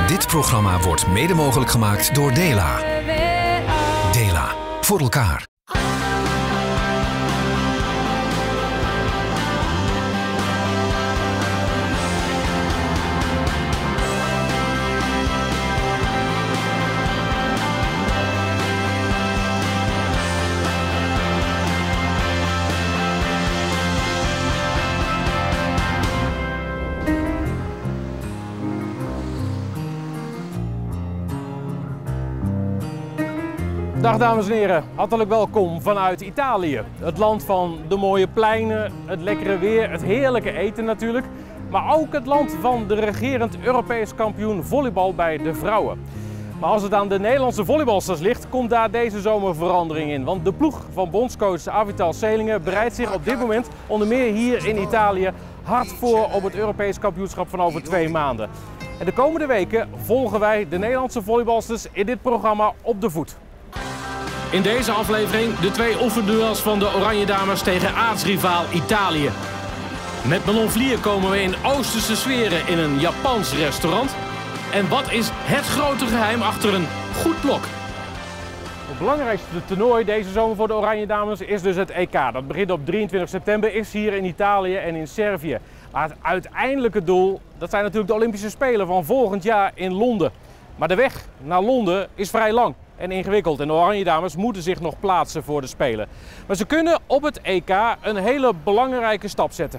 Dit programma wordt mede mogelijk gemaakt door Dela. Dela, voor elkaar. Dag dames en heren, hartelijk welkom vanuit Italië. Het land van de mooie pleinen, het lekkere weer, het heerlijke eten natuurlijk. Maar ook het land van de regerend Europees kampioen volleybal bij de vrouwen. Maar als het aan de Nederlandse volleybalsters ligt, komt daar deze zomer verandering in. Want de ploeg van bondscoach Avital Selingen bereidt zich op dit moment, onder meer hier in Italië, hard voor op het Europees kampioenschap van over 2 maanden. En de komende weken volgen wij de Nederlandse volleybalsters in dit programma op de voet. In deze aflevering de 2 oefenduels van de Oranje Dames tegen aartsrivaal Italië. Met Manon Vlier komen we in Oosterse sferen in een Japans restaurant. En wat is het grote geheim achter een goed blok? Het belangrijkste toernooi deze zomer voor de Oranje Dames is dus het EK. Dat begint op 23 september, is hier in Italië en in Servië. Maar het uiteindelijke doel, dat zijn natuurlijk de Olympische Spelen van volgend jaar in Londen. Maar de weg naar Londen is vrij lang en ingewikkeld en de Oranje Dames moeten zich nog plaatsen voor de Spelen. Maar ze kunnen op het EK een hele belangrijke stap zetten.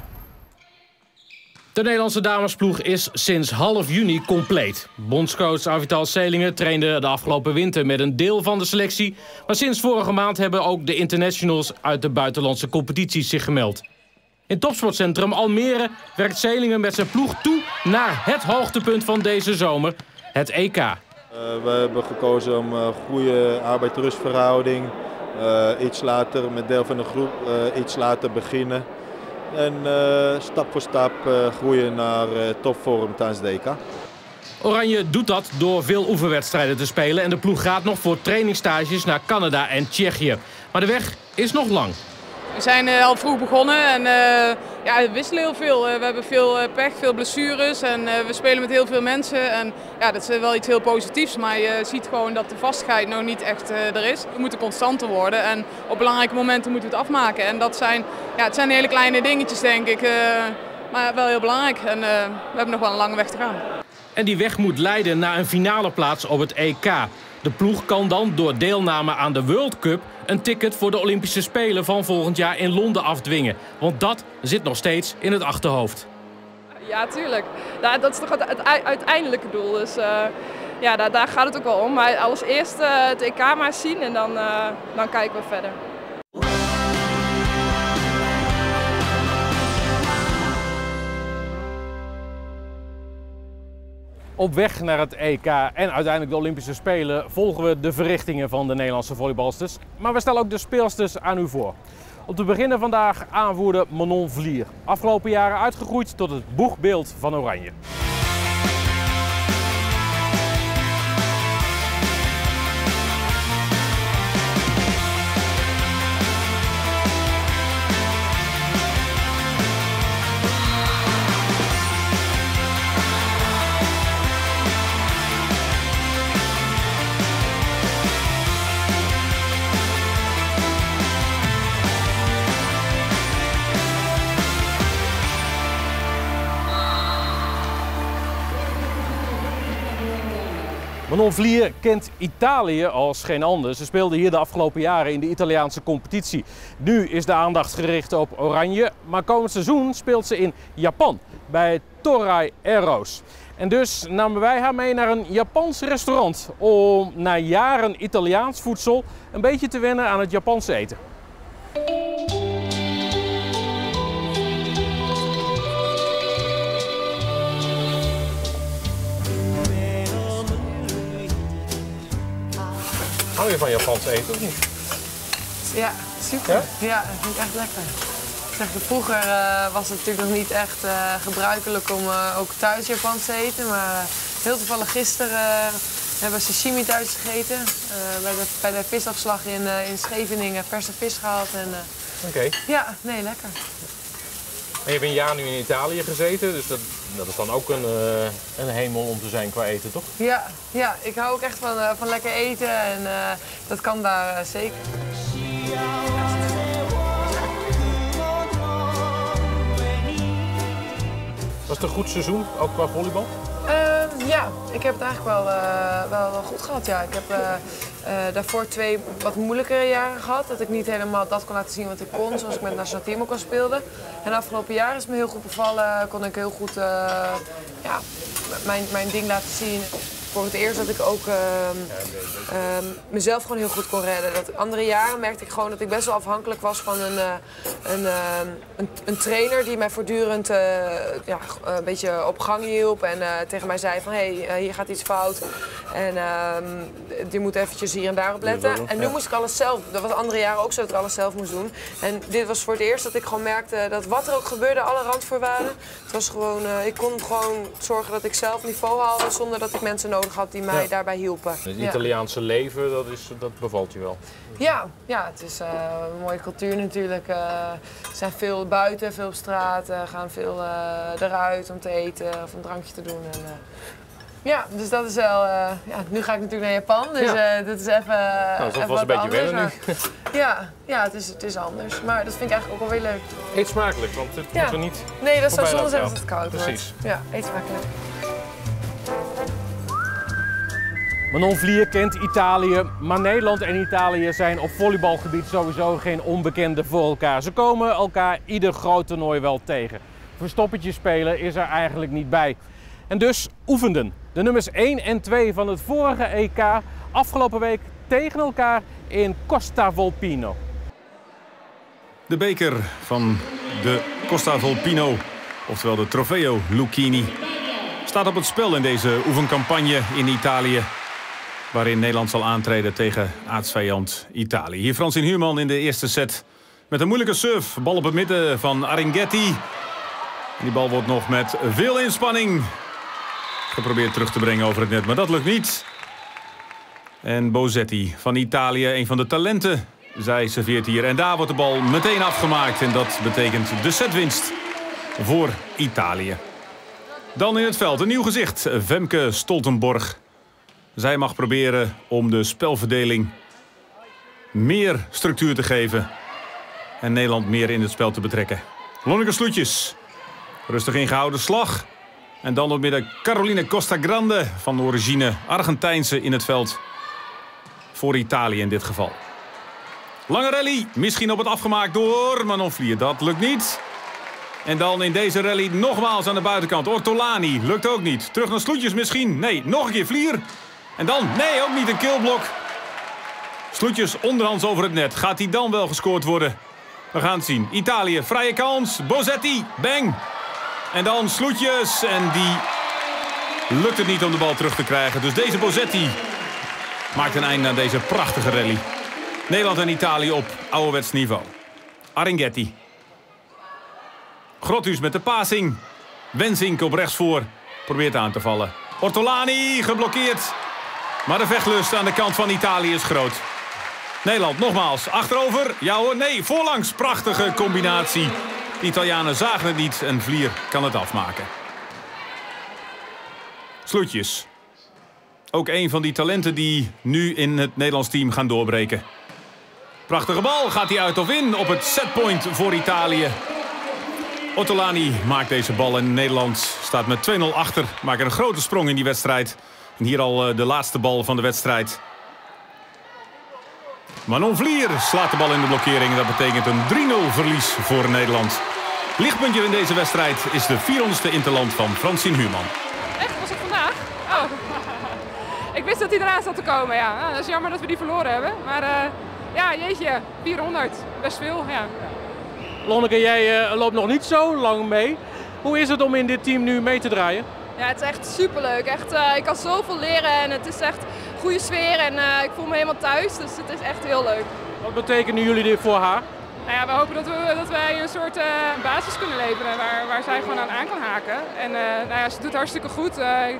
De Nederlandse damesploeg is sinds half juni compleet. Bondscoach Avital Selingen trainde de afgelopen winter met een deel van de selectie. Maar sinds vorige maand hebben ook de internationals uit de buitenlandse competities zich gemeld. In topsportcentrum Almere werkt Selingen met zijn ploeg toe naar het hoogtepunt van deze zomer, het EK. We hebben gekozen om een goede arbeid-rustverhouding, iets later met deel van de groep, iets later beginnen. En stap voor stap groeien naar topvorm tijdens de EK. Oranje doet dat door veel oefenwedstrijden te spelen en de ploeg gaat nog voor trainingsstages naar Canada en Tsjechië. Maar de weg is nog lang. We zijn al vroeg begonnen en we wisselen heel veel. We hebben veel pech, veel blessures en we spelen met heel veel mensen. En ja, dat is wel iets heel positiefs, maar je ziet gewoon dat de vastigheid nog niet echt er is. We moeten constanter worden en op belangrijke momenten moeten we het afmaken. En dat zijn, het zijn hele kleine dingetjes denk ik, maar wel heel belangrijk. En we hebben nog wel een lange weg te gaan. En die weg moet leiden naar een finale plaats op het EK. De ploeg kan dan door deelname aan de World Cup een ticket voor de Olympische Spelen van volgend jaar in Londen afdwingen. Want dat zit nog steeds in het achterhoofd. Ja, tuurlijk. Dat is toch het uiteindelijke doel. Dus daar gaat het ook wel om. Maar als eerste het EK maar zien en dan kijken we verder. Op weg naar het EK en uiteindelijk de Olympische Spelen volgen we de verrichtingen van de Nederlandse volleybalsters. Maar we stellen ook de speelsters aan u voor. Om te beginnen vandaag aanvoerder Manon Vlier. Afgelopen jaren uitgegroeid tot het boegbeeld van Oranje. Manon Vlier kent Italië als geen ander. Ze speelde hier de afgelopen jaren in de Italiaanse competitie. Nu is de aandacht gericht op Oranje, maar komend seizoen speelt ze in Japan bij Toray Arrows. En dus namen wij haar mee naar een Japans restaurant om na jaren Italiaans voedsel een beetje te wennen aan het Japanse eten. Hou je van Japans eten of niet? Ja, super. Ja, dat vind ik echt lekker. Vroeger was het natuurlijk nog niet echt gebruikelijk om ook thuis Japans te eten. Maar heel toevallig gisteren hebben we sashimi thuis gegeten. Bij de visafslag in Scheveningen verse vis gehaald. Oké. Ja, nee, lekker. En je hebt een jaar nu in Italië gezeten, dus dat Dat is dan ook een hemel om te zijn qua eten, toch? Ja, ik hou ook echt van lekker eten en dat kan daar zeker. Was het een goed seizoen, ook qua volleybal? Ja, ik heb het eigenlijk wel goed gehad. Ja. Ik heb daarvoor 2 wat moeilijkere jaren gehad. Dat ik niet helemaal dat kon laten zien wat ik kon, zoals ik met het nationaal team ook al speelde. En afgelopen jaar is me heel goed bevallen. Kon ik heel goed mijn ding laten zien. Voor het eerst dat ik ook mezelf gewoon heel goed kon redden. Dat andere jaren merkte ik gewoon dat ik best wel afhankelijk was van een trainer die mij voortdurend een beetje op gang hielp en tegen mij zei van hey, hier gaat iets fout en je moet eventjes hier en daar op letten. En nu moest ik alles zelf. Dat was andere jaren ook zo dat ik alles zelf moest doen. En dit was voor het eerst dat ik gewoon merkte dat wat er ook gebeurde, alle randvoorwaarden, het was gewoon, ik kon gewoon zorgen dat ik zelf niveau haalde zonder dat ik mensen nodig had die mij daarbij hielpen. Het Italiaanse leven, dat bevalt je wel? Ja, het is een mooie cultuur natuurlijk. We zijn veel buiten, veel op straat, gaan veel eruit om te eten of een drankje te doen. En, dus dat is wel... nu ga ik natuurlijk naar Japan, dus dat is even dat was wat een beetje anders, wennen nu. Het is anders. Maar dat vind ik eigenlijk ook wel weer leuk. Eet smakelijk, want het moet er niet. Nee, dat zou zonde zijn als het koud wordt. Precies. Ja, eet smakelijk. Manon Vlier kent Italië, maar Nederland en Italië zijn op volleybalgebied sowieso geen onbekenden voor elkaar. Ze komen elkaar ieder groot toernooi wel tegen. Verstoppertje spelen is er eigenlijk niet bij. En dus oefenden de nummers 1 en 2 van het vorige EK afgelopen week tegen elkaar in Costa Volpino. De beker van de Costa Volpino, oftewel de Trofeo Lucchini, staat op het spel in deze oefencampagne in Italië, waarin Nederland zal aantreden tegen aartsvijand Italië. Hier Francine Huurman in de eerste set met een moeilijke serve. Bal op het midden van Aringhetti. En die bal wordt nog met veel inspanning geprobeerd terug te brengen over het net, maar dat lukt niet. En Bosetti van Italië, een van de talenten. Zij serveert hier en daar wordt de bal meteen afgemaakt. En dat betekent de setwinst voor Italië. Dan in het veld een nieuw gezicht, Femke Stoltenborg. Zij mag proberen om de spelverdeling meer structuur te geven en Nederland meer in het spel te betrekken. Lonneke Sloetjes, rustig ingehouden slag. En dan op midden Caroline Costagrande van origine Argentijnse in het veld. Voor Italië in dit geval. Lange rally, misschien op het afgemaakt door Manon Vlier. Dat lukt niet. En dan in deze rally nogmaals aan de buitenkant. Ortolani, lukt ook niet. Terug naar Sloetjes misschien. Nee, nog een keer Vlier. En dan, nee, ook niet een killblok. Sloetjes onderhands over het net. Gaat hij dan wel gescoord worden? We gaan het zien. Italië, vrije kans. Bosetti, bang. En dan Sloetjes. En die lukt het niet om de bal terug te krijgen. Dus deze Bosetti maakt een einde aan deze prachtige rally. Nederland en Italië op ouderwets niveau. Aringhetti. Grothuus met de passing. Wensink op rechts voor. Probeert aan te vallen. Ortolani geblokkeerd. Maar de vechtlust aan de kant van Italië is groot. Nederland nogmaals. Achterover. Ja hoor, nee, voorlangs. Prachtige combinatie. De Italianen zagen het niet en Vlier kan het afmaken. Sloetjes. Ook een van die talenten die nu in het Nederlands team gaan doorbreken. Prachtige bal. Gaat hij uit of in op het setpoint voor Italië. Ortolani maakt deze bal en Nederland staat met 2-0 achter. Maakt een grote sprong in die wedstrijd. En hier al de laatste bal van de wedstrijd. Manon Vlier slaat de bal in de blokkering. Dat betekent een 3-0 verlies voor Nederland. Lichtpuntje in deze wedstrijd is de 400ste interland van Francine Huurman. Echt? Was het vandaag? Oh. Ik wist dat hij eraan zat te komen, ja. Nou, dat is jammer dat we die verloren hebben. Maar ja, jeetje, 400. Best veel, ja. Lonneke, jij loopt nog niet zo lang mee. Hoe is het om in dit team nu mee te draaien? Ja, het is echt superleuk. Echt, ik kan zoveel leren en het is echt een goede sfeer en ik voel me helemaal thuis. Dus het is echt heel leuk. Wat betekenen jullie dit voor haar? Nou ja, we hopen dat wij een soort basis kunnen leveren waar zij gewoon aan kan haken. En nou ja, ze doet hartstikke goed.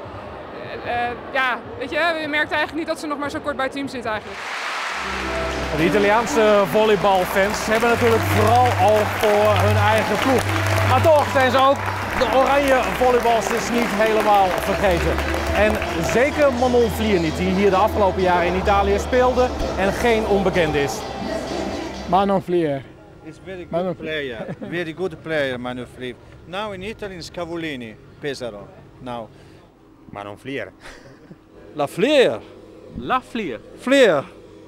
Ja, weet je, je merkt eigenlijk niet dat ze nog maar zo kort bij het team zit eigenlijk. De Italiaanse volleybalfans hebben natuurlijk vooral al voor hun eigen ploeg. Maar toch zijn ze ook de oranje volleybalsters is niet helemaal vergeten. En zeker Manon Vlier niet, die hier de afgelopen jaren in Italië speelde en geen onbekende is. Manon Vlier. Is very good player. Very good player, Manon Vlier. Now in Italy is Cavallini, Pesaro. Now. Manon Vlier. La Vlier. La Vlier. Vlier.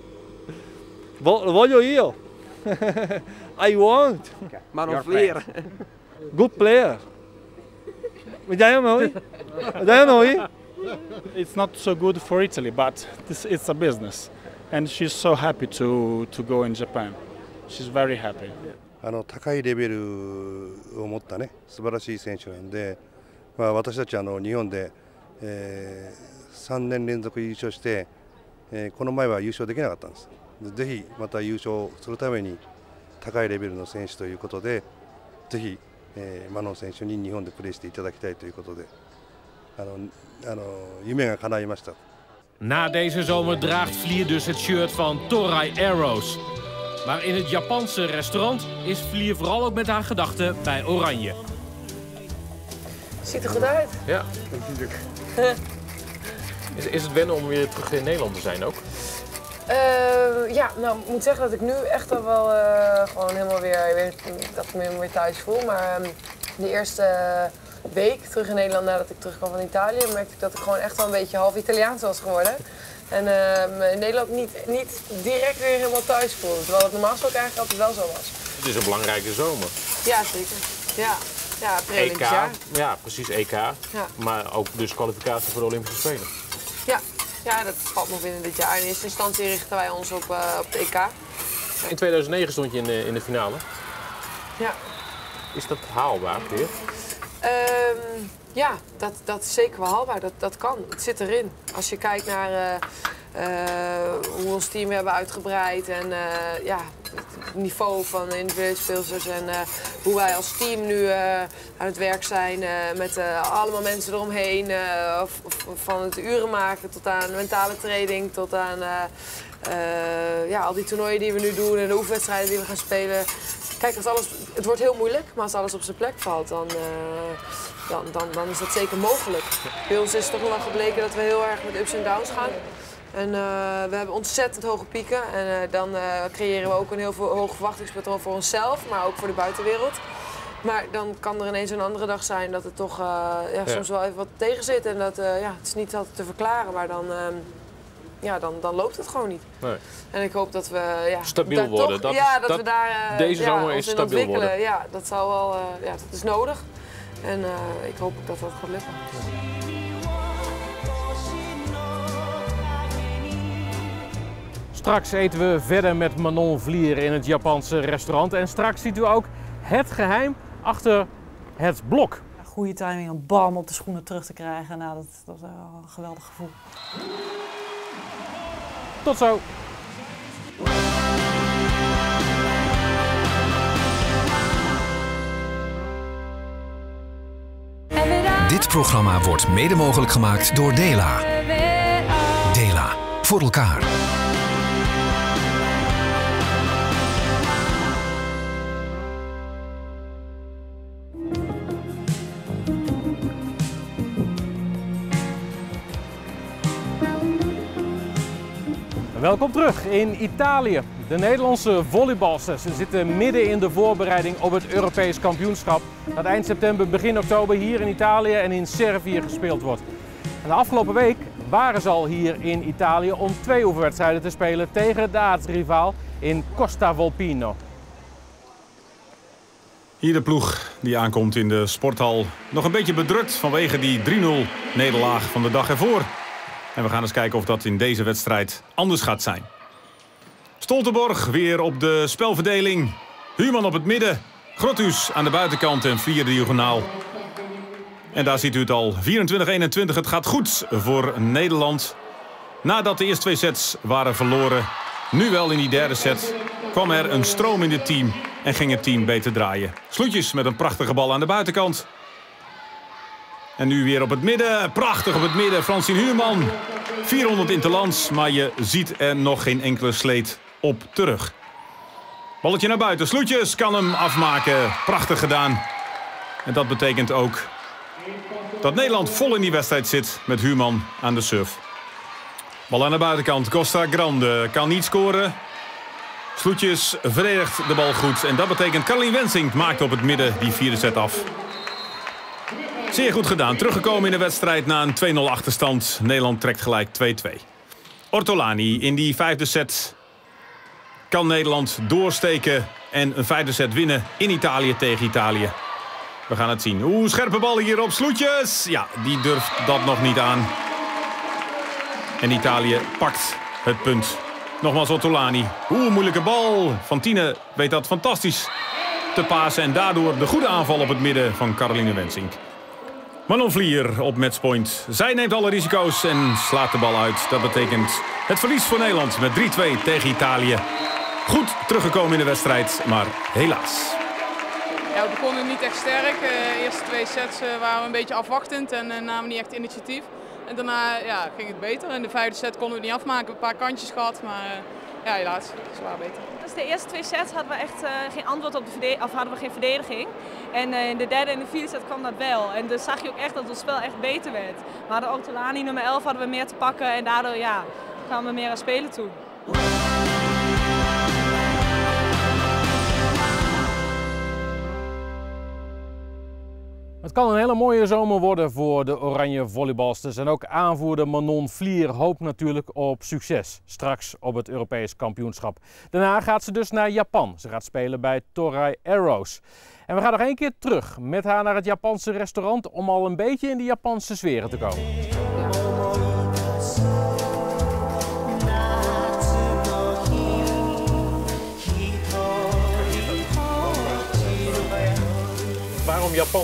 Voglio io. I want. Manon Vlier. Good player. Vediamo noi. Vediamo noi. It's not so good for Italy, but it's a business. And she's so happy to go in Japan. She's very happy. 高いレベルを持ったね素晴らしい選手なんで、私たち日本で、3年連続優勝して、この前は優勝できなかったんです。ぜひまた優勝するために高いレベルの選手ということで、ぜひ、マノン選手に日本でプレーしていただきたいということで、夢が叶いました。 Na deze zomer draagt Vlier dus het shirt van Toray Arrows. Maar in het Japanse restaurant is Vlier vooral ook met haar gedachten bij Oranje. Ziet er goed uit. Ja, natuurlijk. Is het wennen om weer terug in Nederland te zijn ook? Ja, nou ik moet zeggen dat ik nu echt al wel gewoon helemaal weer dat ik me weer thuis voel. Maar de eerste week terug in Nederland nadat ik terugkwam van Italië merkte ik dat ik gewoon echt wel een beetje half Italiaans was geworden. En in Nederland niet direct weer helemaal thuis voelde. Terwijl het normaal gesproken eigenlijk altijd wel zo was. Het is een belangrijke zomer. Ja, zeker. Ja, EK, jaar. ja precies EK. Ja. Maar ook dus kwalificatie voor de Olympische Spelen. Ja, dat valt nog binnen dit jaar. In eerste instantie richten wij ons op de EK. In 2009 stond je in de finale. Ja. Is dat haalbaar weer? Ja, dat is zeker wel haalbaar. Dat kan. Het zit erin. Als je kijkt naar hoe we ons team hebben uitgebreid en ja, het niveau van de individuele speelsters en hoe wij als team nu aan het werk zijn met allemaal mensen eromheen. Van het uren maken tot aan mentale training, tot aan ja, al die toernooien die we nu doen en de oefenwedstrijden die we gaan spelen. Kijk, het wordt heel moeilijk, maar als alles op zijn plek valt, dan is dat zeker mogelijk. Bij ons is het toch wel gebleken dat we heel erg met ups en downs gaan. En we hebben ontzettend hoge pieken en dan creëren we ook een heel hoog verwachtingspatroon voor onszelf, maar ook voor de buitenwereld. Maar dan kan er ineens een andere dag zijn dat het toch ja, soms wel even wat tegen zit en dat ja, het is niet altijd te verklaren, maar dan loopt het gewoon niet. Nee. En ik hoop dat we stabiel worden. Toch, dat we daar deze zomer is stabiel ontwikkelen. Worden. Ja, dat zal wel, dat is nodig. En ik hoop ook dat dat gaat lukken. Straks eten we verder met Manon Vlier in het Japanse restaurant. En straks ziet u ook het geheim achter het blok. Goede timing om bam op de schoenen terug te krijgen. Nou, dat is wel een geweldig gevoel. Tot zo! Dit programma wordt mede mogelijk gemaakt door Dela. Dela, voor elkaar. Welkom terug in Italië. De Nederlandse volleybalsters zitten midden in de voorbereiding op het Europees kampioenschap dat eind september, begin oktober hier in Italië en in Servië gespeeld wordt. En de afgelopen week waren ze al hier in Italië om 2 oefenwedstrijden te spelen tegen de aartsrivaal in Costa Volpino. Hier de ploeg die aankomt in de sporthal. Nog een beetje bedrukt vanwege die 3-0 nederlaag van de dag ervoor. En we gaan eens kijken of dat in deze wedstrijd anders gaat zijn. Stoltenborg weer op de spelverdeling. Huurman op het midden. Grothuus aan de buitenkant en Vlier diagonaal. En daar ziet u het al. 24-21. Het gaat goed voor Nederland. Nadat de eerste 2 sets waren verloren. Nu wel in die derde set. Kwam er een stroom in het team. En ging het team beter draaien. Sloetjes met een prachtige bal aan de buitenkant. En nu weer op het midden. Prachtig op het midden. Francine Huurman. 400 interlands. Maar je ziet er nog geen enkele sleet op terug. Balletje naar buiten. Sloetjes kan hem afmaken. Prachtig gedaan. En dat betekent ook dat Nederland vol in die wedstrijd zit met Huurman aan de surf. Bal aan de buitenkant. Costa Grande kan niet scoren. Sloetjes verdedigt de bal goed. En dat betekent Caroline Wensink maakt op het midden die vierde set af. Zeer goed gedaan. Teruggekomen in de wedstrijd na een 2-0 achterstand. Nederland trekt gelijk 2-2. Ortolani in die vijfde set kan Nederland doorsteken en een vijfde set winnen in Italië tegen Italië. We gaan het zien. Scherpe bal hier op Sloetjes. Ja, die durft dat nog niet aan. En Italië pakt het punt. Nogmaals Ortolani. Moeilijke bal. Fantine weet dat fantastisch te pasen. En daardoor de goede aanval op het midden van Caroline Wensink. Manon Vlier op matchpoint. Zij neemt alle risico's en slaat de bal uit. Dat betekent het verlies voor Nederland met 3-2 tegen Italië. Goed teruggekomen in de wedstrijd, maar helaas. Ja, we begonnen niet echt sterk. De eerste 2 sets waren we een beetje afwachtend en namen niet echt initiatief. En daarna ging het beter. In de vijfde set konden we het niet afmaken. Een paar kantjes gehad, maar helaas, zwaar beter. Dus de eerste 2 sets hadden we echt geen antwoord op hadden we geen verdediging. En in de derde en de vierde set kwam dat wel. En dus zag je ook echt dat het spel echt beter werd. We hadden Ortolani, nummer 11, hadden we meer te pakken en daardoor kwamen we meer aan spelen toe. Het kan een hele mooie zomer worden voor de Oranje volleybalsters. En ook aanvoerder Manon Vlier hoopt natuurlijk op succes straks op het Europees kampioenschap. Daarna gaat ze dus naar Japan. Ze gaat spelen bij Toray Arrows. En we gaan nog 1 keer terug met haar naar het Japanse restaurant om al een beetje in de Japanse sferen te komen. Waarom Japan?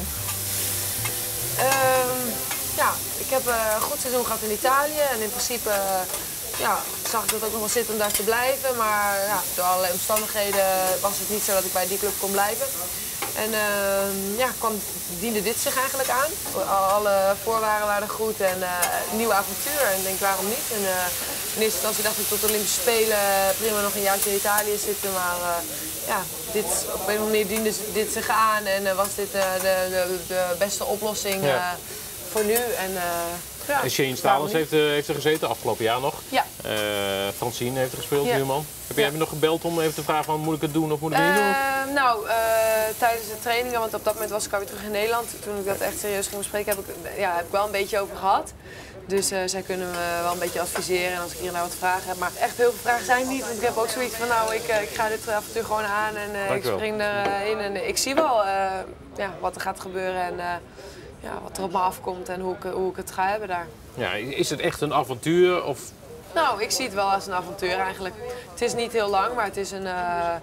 Ik heb een goed seizoen gehad in Italië en in principe zag ik dat ook nog wel zitten om daar te blijven. Maar door allerlei omstandigheden was het niet zo dat ik bij die club kon blijven. En diende dit zich eigenlijk aan. Alle voorwaarden waren goed en een nieuw avontuur. En ik denk waarom niet. En in eerste instantie dacht ik tot de Olympische Spelen prima nog een jaartje in Italië zitten. Maar op een of andere manier diende dit zich aan en was dit de beste oplossing voor nu. En Shane Stalens heeft er gezeten afgelopen jaar nog. Ja. Francine heeft er gespeeld, Huurman. Heb jij me nog gebeld om even te vragen van moet ik het doen of moet ik het niet doen? Tijdens de trainingen, want op dat moment was ik alweer terug in Nederland. Toen ik dat echt serieus ging bespreken heb ik wel een beetje over gehad. Dus zij kunnen me wel een beetje adviseren als ik hier wat vragen heb. Maar echt heel veel vragen zijn niet. Want ik heb ook zoiets van ik ga dit avontuur gewoon aan en ik spring erin. En ik zie wel wat er gaat gebeuren en wat er op me afkomt en hoe ik het ga hebben daar. Ja, is het echt een avontuur? Of? Nou, ik zie het wel als een avontuur eigenlijk. Het is niet heel lang, maar het is een...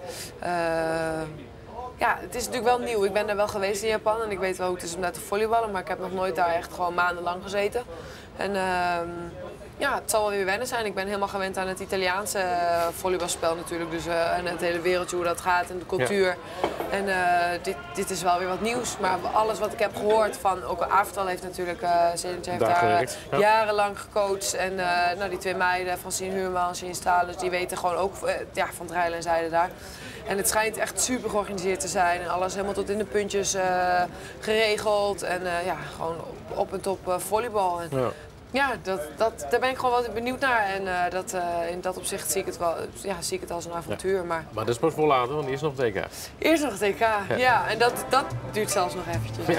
het is natuurlijk wel nieuw. Ik ben daar wel geweest in Japan en ik weet wel hoe het is om daar te volleyballen, maar ik heb nog nooit daar echt gewoon maandenlang gezeten. En het zal wel weer wennen zijn. Ik ben helemaal gewend aan het Italiaanse volleybalspel natuurlijk. Dus, en het hele wereldje, hoe dat gaat en de cultuur. En dit is wel weer wat nieuws. Maar alles wat ik heb gehoord van, ook Avertal heeft natuurlijk, Zelic heeft daar jarenlang gecoacht. En die 2 meiden, Francine Huurman en Shane Stalens, die weten gewoon ook van het rijlen en zeilen daar. En het schijnt echt super georganiseerd te zijn en alles helemaal tot in de puntjes geregeld. En gewoon op en top volleybal. En, daar ben ik gewoon wel benieuwd naar. En in dat opzicht zie ik het als een avontuur. Maar dat is pas voor later, want eerst nog het EK. Eerst nog het EK, en dat duurt zelfs nog eventjes.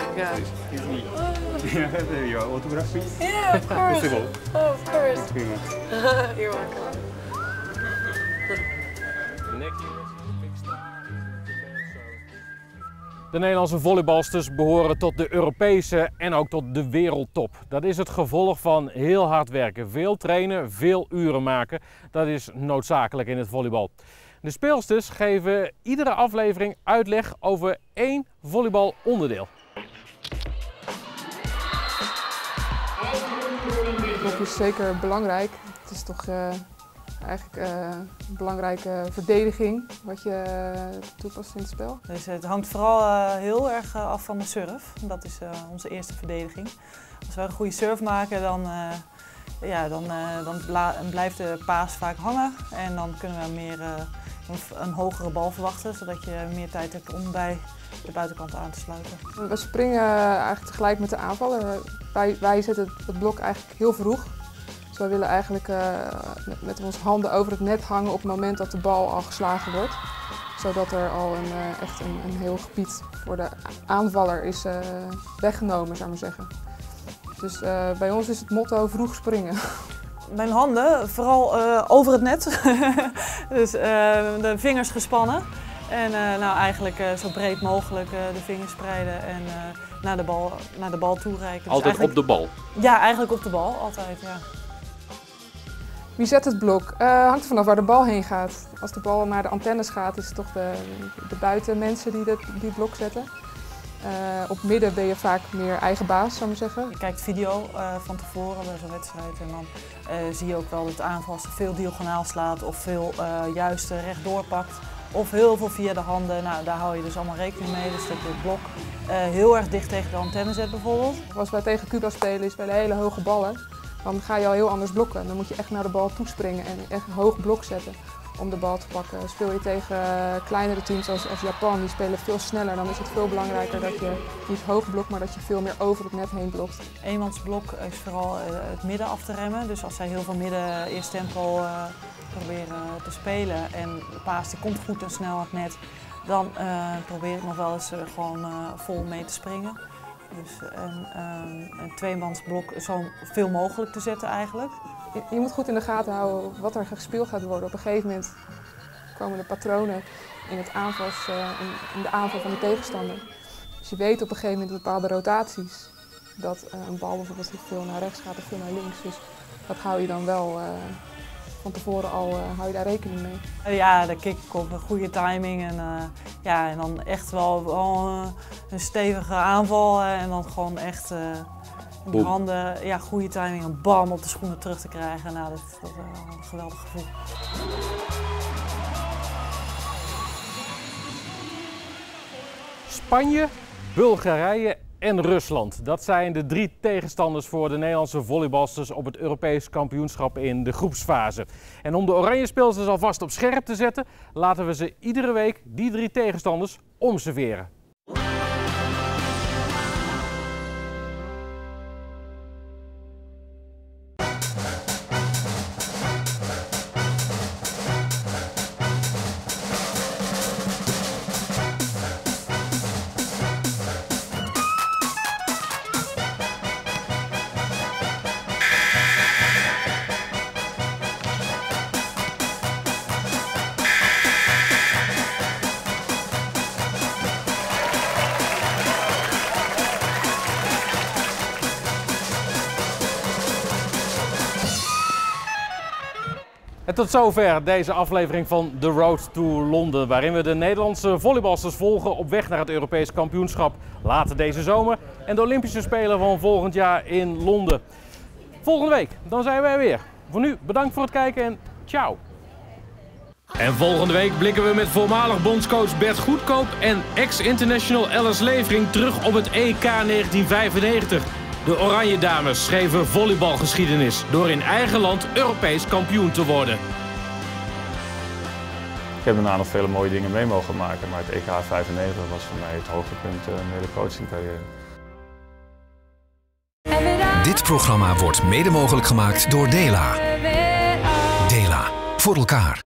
Your autograph, please? Yeah, of course. Of course. You're welcome. De Nederlandse volleybalsters behoren tot de Europese en ook tot de wereldtop. Dat is het gevolg van heel hard werken, veel trainen, veel uren maken. Dat is noodzakelijk in het volleybal. De speelsters geven iedere aflevering uitleg over 1 volleybalonderdeel. Dat is zeker belangrijk. Het is toch eigenlijk een belangrijke verdediging wat je toepast in het spel. Dus het hangt vooral heel erg af van de surf. Dat is onze eerste verdediging. Als we een goede surf maken, dan blijft de paas vaak hangen en dan kunnen we meer een hogere bal verwachten, zodat je meer tijd hebt om bij de buitenkant aan te sluiten. We springen eigenlijk tegelijk met de aanvaller. Wij zetten het blok eigenlijk heel vroeg. Dus wij willen eigenlijk met onze handen over het net hangen op het moment dat de bal al geslagen wordt. Zodat er al echt een heel gebied voor de aanvaller is weggenomen, zou ik maar zeggen. Dus bij ons is het motto vroeg springen. Mijn handen, vooral over het net. Dus de vingers gespannen. En nou eigenlijk zo breed mogelijk de vingers spreiden en naar de bal toe reiken. Dus altijd op de bal? Ja, eigenlijk op de bal, altijd, ja. Wie zet het blok? Hangt er vanaf waar de bal heen gaat. Als de bal naar de antennes gaat, is het toch de buitenmensen die het blok zetten. Op midden ben je vaak meer eigen baas, zou ik maar zeggen. Je kijkt video van tevoren bij zo'n wedstrijd en dan zie je ook wel dat de aanval veel diagonaal slaat of veel juist rechtdoor pakt. Of heel veel via de handen. Nou, daar hou je dus allemaal rekening mee. Dus dat je het blok heel erg dicht tegen de antenne zet bijvoorbeeld. Als wij tegen Cuba spelen hele hoge ballen, dan ga je al heel anders blokken. Dan moet je echt naar de bal toespringen en echt een hoog blok zetten om de bal te pakken. Speel je tegen kleinere teams als Japan, die spelen veel sneller, dan is het veel belangrijker dat je niet hoog blokt, maar dat je veel meer over het net heen blokt. Eenmansblok is vooral het midden af te remmen. Dus als zij heel veel midden eerst tempo proberen te spelen en de paas die komt goed en snel aan het net, dan probeer ik nog wel eens gewoon vol mee te springen. Dus een tweemansblok zo veel mogelijk te zetten eigenlijk. Je moet goed in de gaten houden wat er gespeeld gaat worden. Op een gegeven moment komen er patronen in de aanval van de tegenstander. Dus je weet op een gegeven moment bepaalde rotaties. Dat een bal bijvoorbeeld veel naar rechts gaat of veel naar links. Dus dat hou je dan wel van tevoren al hou je daar rekening mee. Ja, daar kik ik op. Een goede timing en dan echt wel een stevige aanval en dan gewoon echt in de handen, goede timing en bam op de schoenen terug te krijgen. Nou, dat is wel een geweldig gevoel. Spanje, Bulgarije en Rusland. Dat zijn de 3 tegenstanders voor de Nederlandse volleybalsters op het Europees kampioenschap in de groepsfase. En om de oranje speelsters alvast op scherp te zetten, laten we ze iedere week die 3 tegenstanders omserveren. En tot zover deze aflevering van The Road to London, waarin we de Nederlandse volleybalsters volgen op weg naar het Europees kampioenschap later deze zomer en de Olympische Spelen van volgend jaar in Londen. Volgende week, dan zijn wij weer. Voor nu bedankt voor het kijken en ciao! En volgende week blikken we met voormalig bondscoach Bert Goedkoop en ex-international Alice Levering terug op het EK 1995. De Oranje Dames schreven volleybalgeschiedenis door in eigen land Europees kampioen te worden. Ik heb daarna nog vele mooie dingen mee mogen maken, maar het EK 95 was voor mij het hoogtepunt in de hele coachingcarrière. Dit programma wordt mede mogelijk gemaakt door Dela. Dela, voor elkaar.